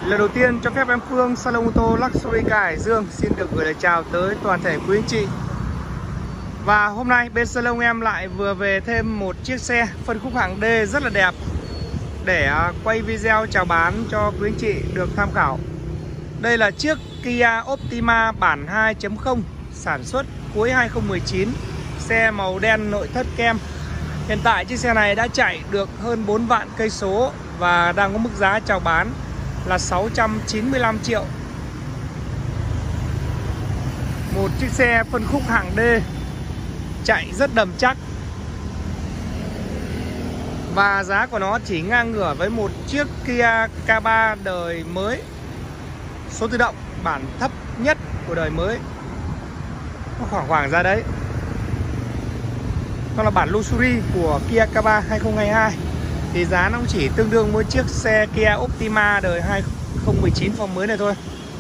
Lần đầu tiên cho phép em Phương Salon ô tô Luxury Car Hải Dương xin được gửi lời chào tới toàn thể quý anh chị. Và hôm nay bên salon em lại vừa về thêm một chiếc xe phân khúc hạng D rất là đẹp để quay video chào bán cho quý anh chị được tham khảo. Đây là chiếc Kia Optima bản 2.0 sản xuất cuối 2019, xe màu đen nội thất kem. Hiện tại chiếc xe này đã chạy được hơn 4 vạn cây số và đang có mức giá chào bán là 695 triệu. Một chiếc xe phân khúc hạng D chạy rất đầm chắc. Và giá của nó chỉ ngang ngửa với một chiếc Kia K3 đời mới số tự động bản thấp nhất của đời mới. Nó khoảng ra đấy. Đó là bản Luxury của Kia K3 2022. Thì giá nó cũng chỉ tương đương với chiếc xe Kia Optima đời 2019 form mới này thôi.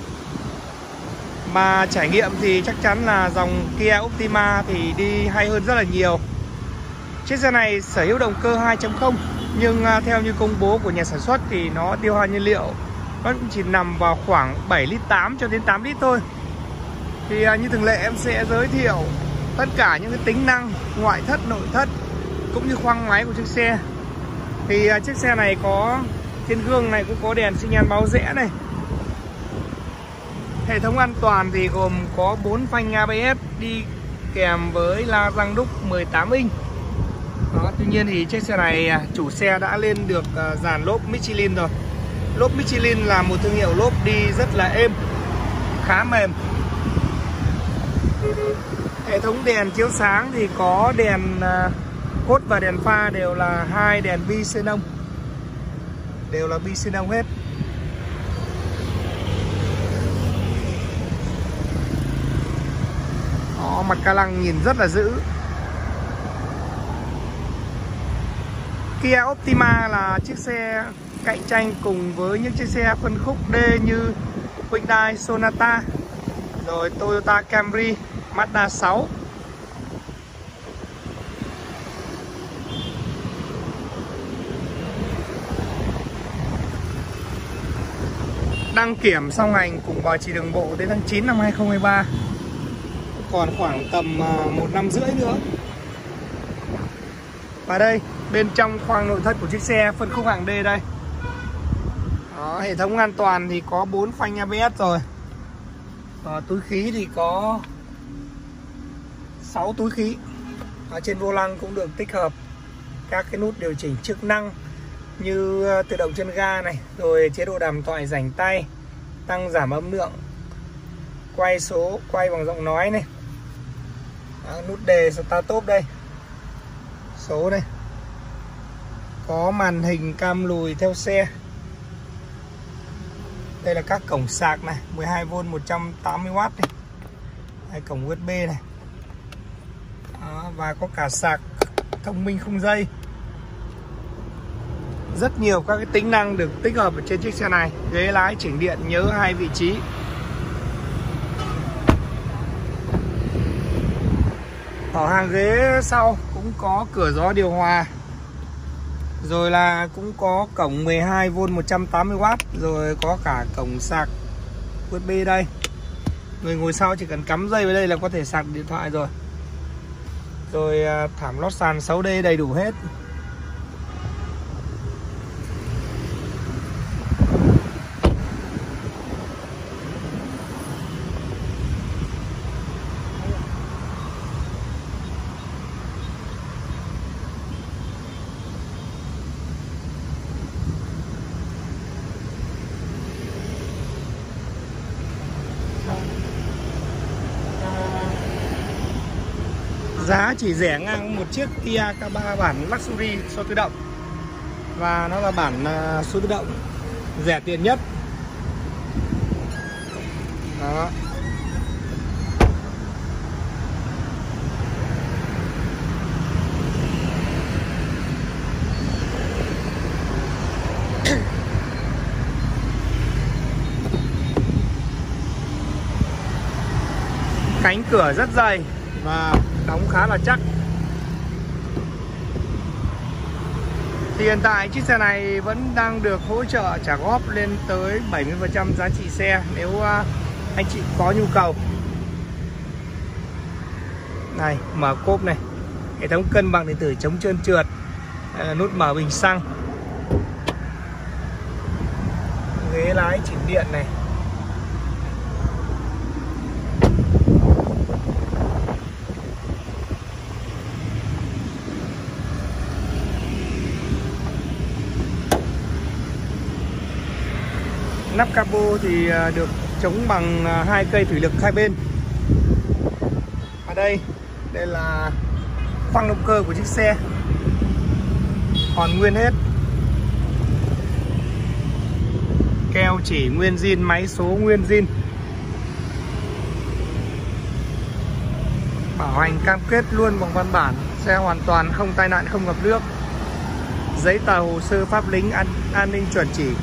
Mà trải nghiệm thì chắc chắn là dòng Kia Optima thì đi hay hơn rất là nhiều. Chiếc xe này sở hữu động cơ 2.0, nhưng theo như công bố của nhà sản xuất thì nó tiêu hao nhiên liệu nó cũng chỉ nằm vào khoảng 7 lít 8 cho đến 8 lít thôi. Thì như thường lệ em sẽ giới thiệu tất cả những cái tính năng ngoại thất, nội thất cũng như khoang máy của chiếc xe. Thì chiếc xe này có trên gương này cũng có đèn xi nhan báo rẽ này. Hệ thống an toàn thì gồm có 4 phanh ABS đi kèm với la răng đúc 18 inch. Đó, tuy nhiên thì chiếc xe này chủ xe đã lên được dàn lốp Michelin rồi. Lốp Michelin là một thương hiệu lốp đi rất là êm, khá mềm. Hệ thống đèn chiếu sáng thì có đèn cốt và đèn pha đều là hai đèn bi xenon, đều là bi xenon hết. Đó, mặt ca lăng nhìn rất là dữ. Kia Optima là chiếc xe cạnh tranh cùng với những chiếc xe phân khúc D như Hyundai Sonata, rồi Toyota Camry, Mazda 6. Đăng kiểm song hành cùng bảo trì đường bộ đến tháng 9 năm 2023. Còn khoảng tầm 1 năm rưỡi nữa. Và đây, bên trong khoang nội thất của chiếc xe phân khúc hạng D đây. Đó, hệ thống an toàn thì có 4 phanh ABS rồi. Và túi khí thì có 6 túi khí. Ở trên vô lăng cũng được tích hợp các cái nút điều chỉnh chức năng như tự động chân ga này, rồi chế độ đàm thoại rảnh tay, tăng giảm âm lượng, quay số, quay bằng giọng nói này. Đó, nút đề start top đây, số đây. Có màn hình cam lùi theo xe. Đây là các cổng sạc này, 12V 180W này. Đây, cổng USB này. Đó, và có cả sạc thông minh không dây. Rất nhiều các cái tính năng được tích hợp ở trên chiếc xe này. Ghế lái chỉnh điện nhớ 2 vị trí. Ở hàng ghế sau cũng có cửa gió điều hòa. Rồi là cũng có cổng 12V 180W. Rồi có cả cổng sạc USB đây. Người ngồi sau chỉ cần cắm dây vào đây là có thể sạc điện thoại rồi. Rồi thảm lót sàn 6D đầy đủ hết. Giá chỉ rẻ ngang một chiếc Kia K3 bản Luxury số tự động. Và nó là bản số tự động rẻ tiền nhất. Đó. Cánh cửa rất dày và đóng khá là chắc. Thì hiện tại chiếc xe này vẫn đang được hỗ trợ trả góp lên tới 70% giá trị xe nếu anh chị có nhu cầu. Này, mở cốp này, hệ thống cân bằng điện tử chống trơn trượt, đây là nút mở bình xăng, ghế lái chỉnh điện này. Nắp capo thì được chống bằng 2 cây thủy lực hai bên. Ở đây là khoang động cơ của chiếc xe, còn nguyên hết. Keo chỉ nguyên zin, máy số nguyên zin. Bảo hành cam kết luôn bằng văn bản, xe hoàn toàn không tai nạn, không ngập nước. Giấy tờ hồ sơ pháp lý an ninh chuẩn chỉ.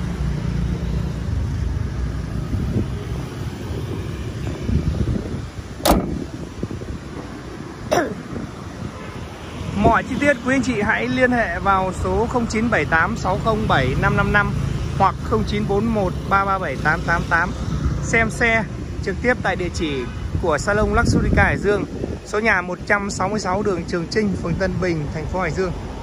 Mọi chi tiết quý anh chị hãy liên hệ vào số 0978 607 555 hoặc 0941 337 888 xem xe trực tiếp tại địa chỉ của Salon Luxurica Hải Dương, số nhà 166 đường Trường Chinh, phường Tân Bình, thành phố Hải Dương.